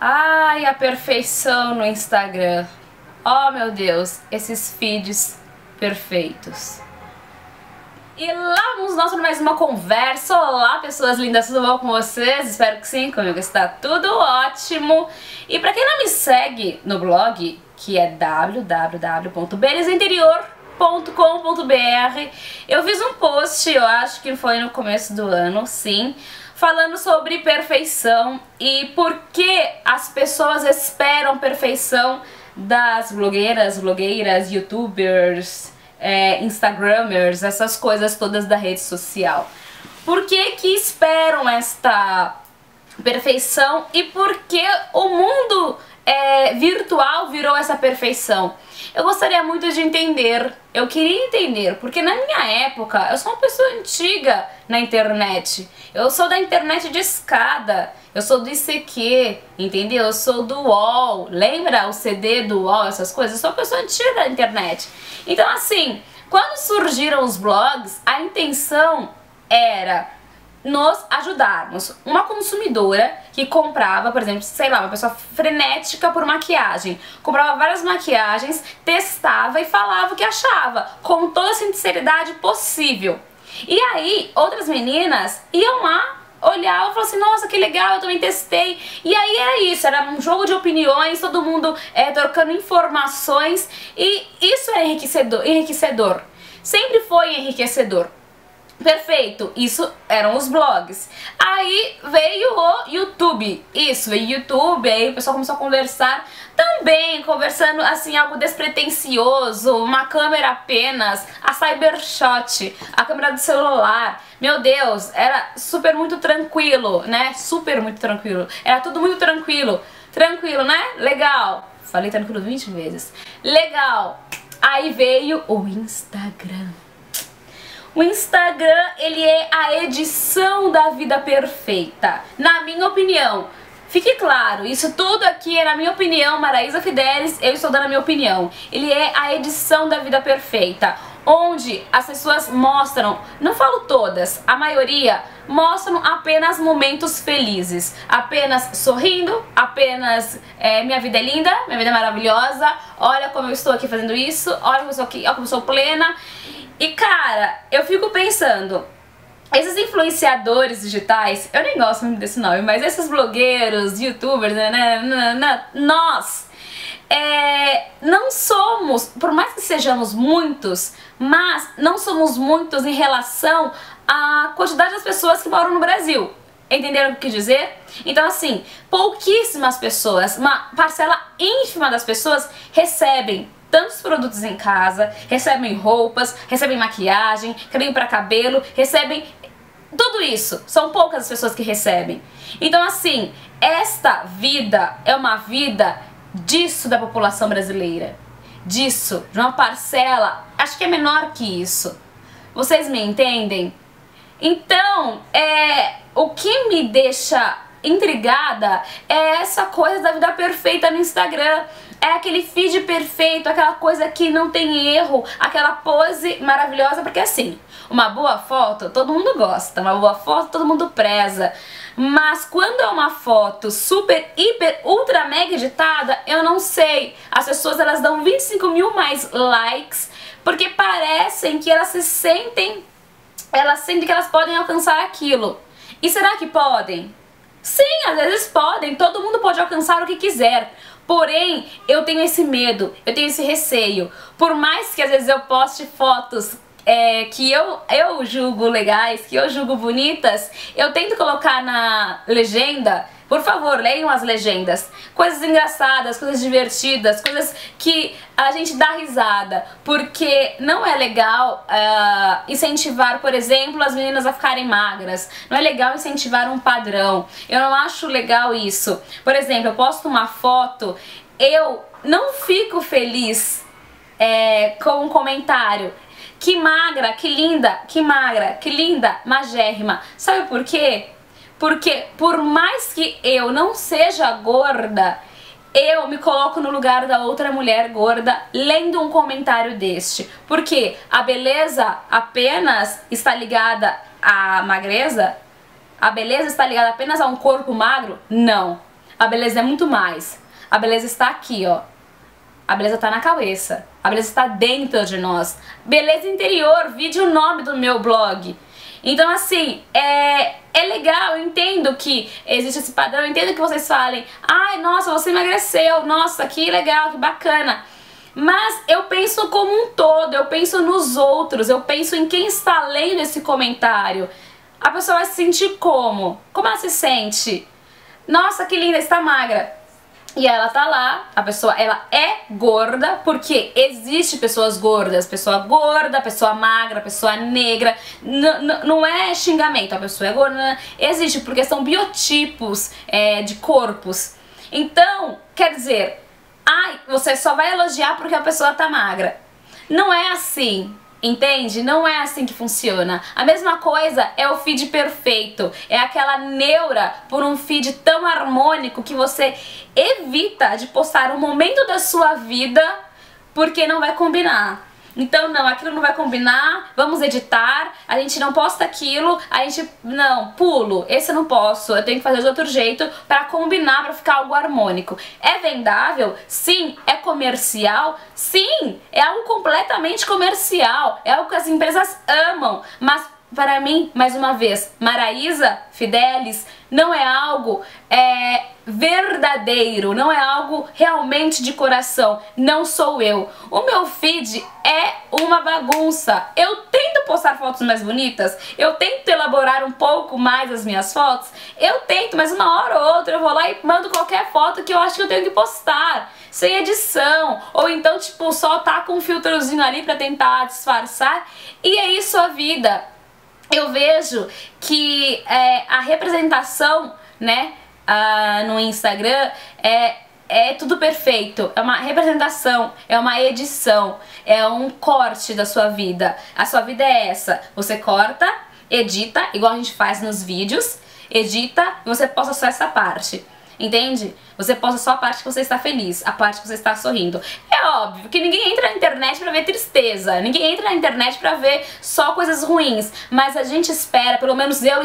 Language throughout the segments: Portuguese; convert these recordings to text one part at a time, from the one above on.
Ai, a perfeição no Instagram. Oh, meu Deus, esses feeds perfeitos. E lá vamos nós para mais uma conversa. Olá, pessoas lindas, tudo bom com vocês? Espero que sim, comigo está tudo ótimo. E para quem não me segue no blog, que é www.belezeinterior.com.br, eu fiz um post, eu acho que foi no começo do ano, sim, falando sobre perfeição e por que as pessoas esperam perfeição das blogueiras, youtubers, instagramers, essas coisas todas da rede social. Por que que esperam esta perfeição e por que o mundo virtual virou essa perfeição? Eu gostaria muito de entender, eu queria entender, porque na minha época, eu sou uma pessoa antiga na internet, eu sou da internet de escada, eu sou do ICQ, entendeu? Eu sou do UOL, lembra o CD do UOL, essas coisas? Eu sou uma pessoa antiga da internet. Então assim, quando surgiram os blogs, a intenção era nos ajudarmos. Uma consumidora que comprava, por exemplo, sei lá, uma pessoa frenética por maquiagem, comprava várias maquiagens, testava e falava o que achava, com toda a sinceridade possível. E aí, outras meninas iam lá, olhavam e falavam assim, nossa, que legal, eu também testei. E aí era isso, era um jogo de opiniões, todo mundo trocando informações, e isso era enriquecedor. Sempre foi enriquecedor. Perfeito, isso eram os blogs. Aí veio o YouTube, isso, veio o YouTube, aí o pessoal começou a conversar, também conversando assim, algo despretensioso, uma câmera apenas, a Cybershot, a câmera do celular. Meu Deus, era muito tranquilo, né? Muito tranquilo, era tudo muito tranquilo, né? Legal, falei tranquilo 20 vezes, legal. Aí veio o Instagram. O Instagram, ele é a edição da vida perfeita, na minha opinião. Fique claro, isso tudo aqui é na minha opinião, Maraísa Fidelis, eu estou dando a minha opinião. Ele é a edição da vida perfeita, onde as pessoas mostram, não falo todas, a maioria, mostram apenas momentos felizes, apenas sorrindo, apenas minha vida é linda, minha vida é maravilhosa, olha como eu estou aqui fazendo isso, olha como eu estou aqui, olha como eu sou plena. E cara, eu fico pensando, esses influenciadores digitais, eu nem gosto muito desse nome, mas esses blogueiros, youtubers, nós não somos, por mais que sejamos muitos, mas não somos muitos em relação à quantidade das pessoas que moram no Brasil. Entenderam o que eu quis dizer? Então assim, pouquíssimas pessoas, uma parcela ínfima das pessoas recebem tantos produtos em casa, recebem roupas, recebem maquiagem, creme para cabelo, recebem tudo isso. São poucas as pessoas que recebem. Então assim, esta vida é uma vida disso da população brasileira. Disso, de uma parcela, acho que é menor que isso. Vocês me entendem? Então, o que me deixa intrigada é essa coisa da vida perfeita no Instagram. É aquele feed perfeito, aquela coisa que não tem erro, aquela pose maravilhosa, porque assim, uma boa foto todo mundo gosta, uma boa foto todo mundo preza, mas quando é uma foto super, hiper, ultra, mega editada, eu não sei, as pessoas elas dão 25 mil mais likes, porque parecem que elas sentem que elas podem alcançar aquilo. E será que podem? Sim, às vezes podem, todo mundo pode alcançar o que quiser. Porém, eu tenho esse medo, eu tenho esse receio. Por mais que às vezes eu poste fotos que eu julgo legais, que eu julgo bonitas, eu tento colocar na legenda, por favor, leiam as legendas. Coisas engraçadas, coisas divertidas, coisas que a gente dá risada. Porque não é legal incentivar, por exemplo, as meninas a ficarem magras. Não é legal incentivar um padrão. Eu não acho legal isso. Por exemplo, eu posto uma foto, eu não fico feliz com um comentário. Que magra, que linda, que magra, que linda, magérrima. Sabe por quê? Porque por mais que eu não seja gorda, eu me coloco no lugar da outra mulher gorda lendo um comentário deste. Porque a beleza apenas está ligada à magreza? A beleza está ligada apenas a um corpo magro? Não. A beleza é muito mais. A beleza está aqui, ó. A beleza está na cabeça. A beleza está dentro de nós. Beleza interior, vide o nome do meu blog. Então, assim, é legal, eu entendo que existe esse padrão, eu entendo que vocês falem, ai, nossa, você emagreceu, nossa, que legal, que bacana. Mas eu penso como um todo, eu penso nos outros, eu penso em quem está lendo esse comentário. A pessoa vai se sentir como? Como ela se sente? Nossa, que linda, está magra. E ela tá lá, a pessoa, ela é gorda, porque existe pessoas gordas, pessoa gorda, pessoa magra, pessoa negra, não é xingamento, a pessoa é gorda, existe, porque são biotipos de corpos. Então, quer dizer, ai, você só vai elogiar porque a pessoa tá magra. Não é assim. Entende? Não é assim que funciona. A mesma coisa é o feed perfeito. É aquela neura por um feed tão harmônico que você evita de postar um momento da sua vida porque não vai combinar. Então não, aquilo não vai combinar, vamos editar, a gente não posta aquilo, a gente, não, pulo, esse eu não posso, eu tenho que fazer de outro jeito pra combinar, pra ficar algo harmônico. É vendável? Sim. É comercial? Sim. É algo completamente comercial, é algo que as empresas amam, mas para mim, mais uma vez, Maraísa Fidelis não é algo verdadeiro, não é algo realmente de coração, não sou eu. O meu feed é uma bagunça. Eu tento postar fotos mais bonitas, eu tento elaborar um pouco mais as minhas fotos, eu tento, mas uma hora ou outra eu vou lá e mando qualquer foto que eu acho que eu tenho que postar, sem edição, ou então tipo só tá com um filtrozinho ali pra tentar disfarçar, e é isso a vida. Eu vejo que a representação, né, no Instagram é tudo perfeito, é uma representação, é uma edição, é um corte da sua vida. A sua vida é essa, você corta, edita, igual a gente faz nos vídeos, edita e você posta só essa parte. Entende? Você posta só a parte que você está feliz, a parte que você está sorrindo. É óbvio que ninguém entra na internet pra ver tristeza, ninguém entra na internet pra ver só coisas ruins, mas a gente espera, pelo menos eu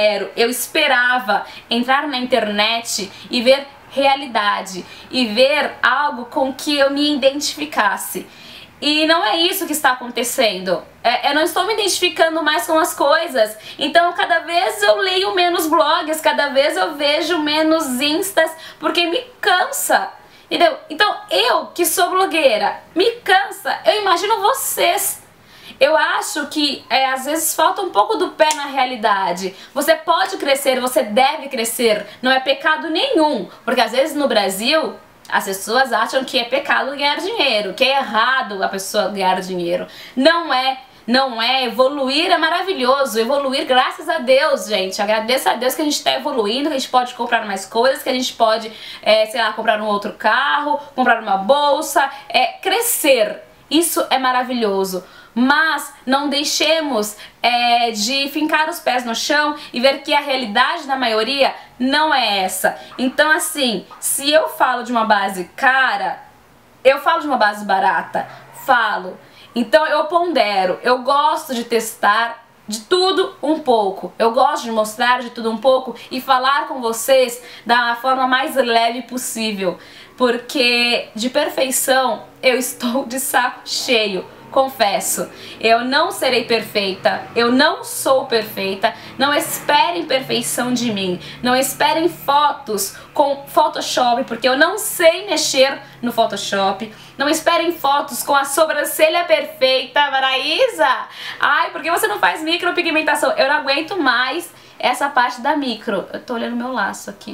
esperava entrar na internet e ver realidade, e ver algo com que eu me identificasse. E não é isso que está acontecendo. Eu não estou me identificando mais com as coisas. Então cada vez eu leio menos blogs, cada vez eu vejo menos instas, porque me cansa. Entendeu? Então eu, que sou blogueira, me cansa. Eu imagino vocês. Eu acho que às vezes falta um pouco do pé na realidade. Você pode crescer, você deve crescer. Não é pecado nenhum. Porque às vezes no Brasil as pessoas acham que é pecado ganhar dinheiro, que é errado a pessoa ganhar dinheiro. Não é. Não é, evoluir é maravilhoso, evoluir graças a Deus, gente, agradeço a Deus que a gente está evoluindo, que a gente pode comprar mais coisas, que a gente pode, sei lá, comprar um outro carro, comprar uma bolsa, crescer, isso é maravilhoso, mas não deixemos de fincar os pés no chão e ver que a realidade da maioria não é essa. Então assim, se eu falo de uma base cara, eu falo de uma base barata, falo. Então eu pondero, eu gosto de testar de tudo um pouco, eu gosto de mostrar de tudo um pouco e falar com vocês da forma mais leve possível, porque de perfeição eu estou de saco cheio. Confesso, eu não serei perfeita, eu não sou perfeita, não esperem perfeição de mim, não esperem fotos com Photoshop, porque eu não sei mexer no Photoshop, não esperem fotos com a sobrancelha perfeita, Maraísa, ai, por que você não faz micropigmentação? Eu não aguento mais essa parte da micro, eu tô olhando meu laço aqui,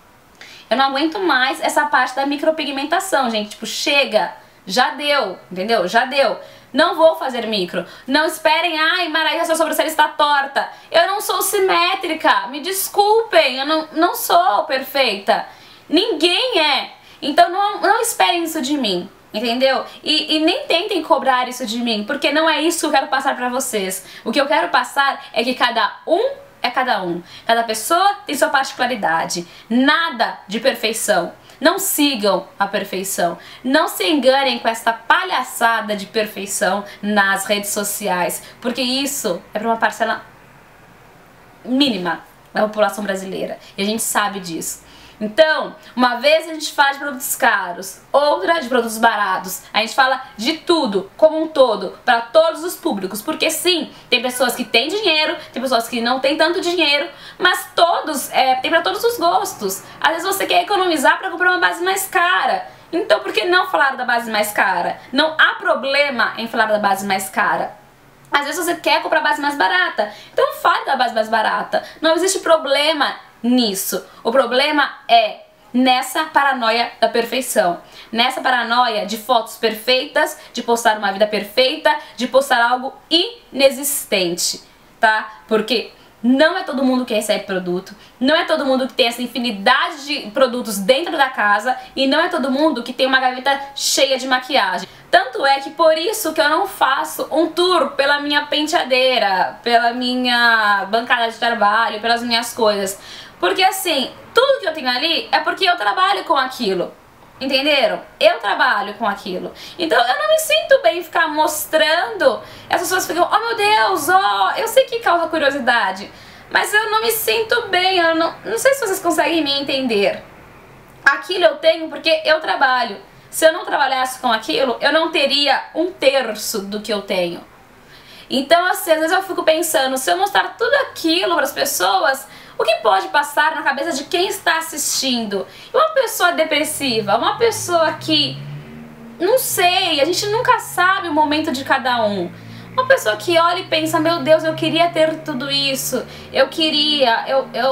eu não aguento mais essa parte da micropigmentação, gente, tipo, chega, já deu, entendeu? Já deu. Não vou fazer micro. Não esperem, ai, Maraísa, sua sobrancelha está torta. Eu não sou simétrica. Me desculpem, eu não sou perfeita. Ninguém é. Então não esperem isso de mim, entendeu? E nem tentem cobrar isso de mim, porque não é isso que eu quero passar pra vocês. O que eu quero passar é que cada um é cada um. Cada pessoa tem sua particularidade. Nada de perfeição. Não sigam a perfeição, não se enganem com esta palhaçada de perfeição nas redes sociais, porque isso é para uma parcela mínima da população brasileira, e a gente sabe disso. Então, uma vez a gente fala de produtos caros, outra de produtos baratos. A gente fala de tudo, como um todo, para todos os públicos. Porque sim, tem pessoas que têm dinheiro, tem pessoas que não têm tanto dinheiro, mas todos, tem para todos os gostos. Às vezes você quer economizar para comprar uma base mais cara. Então por que não falar da base mais cara? Não há problema em falar da base mais cara. Às vezes você quer comprar a base mais barata, então fale da base mais barata. Não existe problema nisso. O problema é nessa paranoia da perfeição. Nessa paranoia de fotos perfeitas, de postar uma vida perfeita, de postar algo inexistente, tá? Porque não é todo mundo que recebe produto, não é todo mundo que tem essa infinidade de produtos dentro da casa e não é todo mundo que tem uma gaveta cheia de maquiagem. Tanto é que por isso que eu não faço um tour pela minha penteadeira, pela minha bancada de trabalho, pelas minhas coisas. Porque assim, tudo que eu tenho ali é porque eu trabalho com aquilo. Entenderam? Eu trabalho com aquilo. Então eu não me sinto bem ficar mostrando. As pessoas ficam, oh meu Deus, oh, eu sei que causa curiosidade, mas eu não me sinto bem, eu não sei se vocês conseguem me entender. Aquilo eu tenho porque eu trabalho. Se eu não trabalhasse com aquilo, eu não teria 1/3 do que eu tenho. Então assim, às vezes eu fico pensando, se eu mostrar tudo aquilo para as pessoas, o que pode passar na cabeça de quem está assistindo? Uma pessoa depressiva, uma pessoa que, não sei, a gente nunca sabe o momento de cada um. Uma pessoa que olha e pensa, meu Deus, eu queria ter tudo isso, eu queria,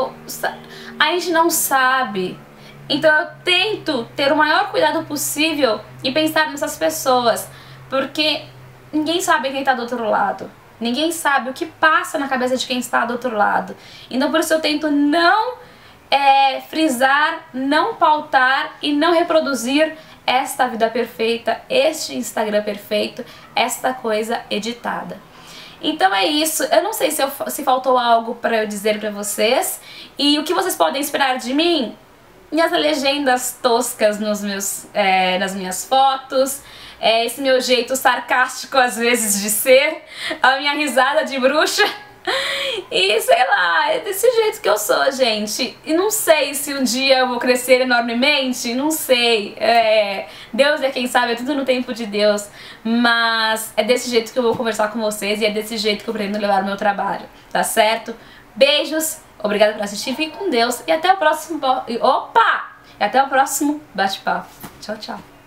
a gente não sabe. Então eu tento ter o maior cuidado possível e pensar nessas pessoas, porque ninguém sabe quem está do outro lado. Ninguém sabe o que passa na cabeça de quem está do outro lado. Então por isso eu tento não frisar, não pautar e não reproduzir esta vida perfeita, este Instagram perfeito, esta coisa editada. Então é isso, eu não sei se faltou algo para eu dizer para vocês e o que vocês podem esperar de mim. Minhas legendas toscas nas minhas fotos, esse meu jeito sarcástico às vezes de ser, a minha risada de bruxa e sei lá, é desse jeito que eu sou, gente. E não sei se um dia eu vou crescer enormemente, não sei, Deus é quem sabe, é tudo no tempo de Deus, mas é desse jeito que eu vou conversar com vocês e é desse jeito que eu pretendo levar o meu trabalho, tá certo? Beijos! Obrigada por assistir, fique com Deus e até o próximo... Opa! E até o próximo bate-papo. Tchau, tchau.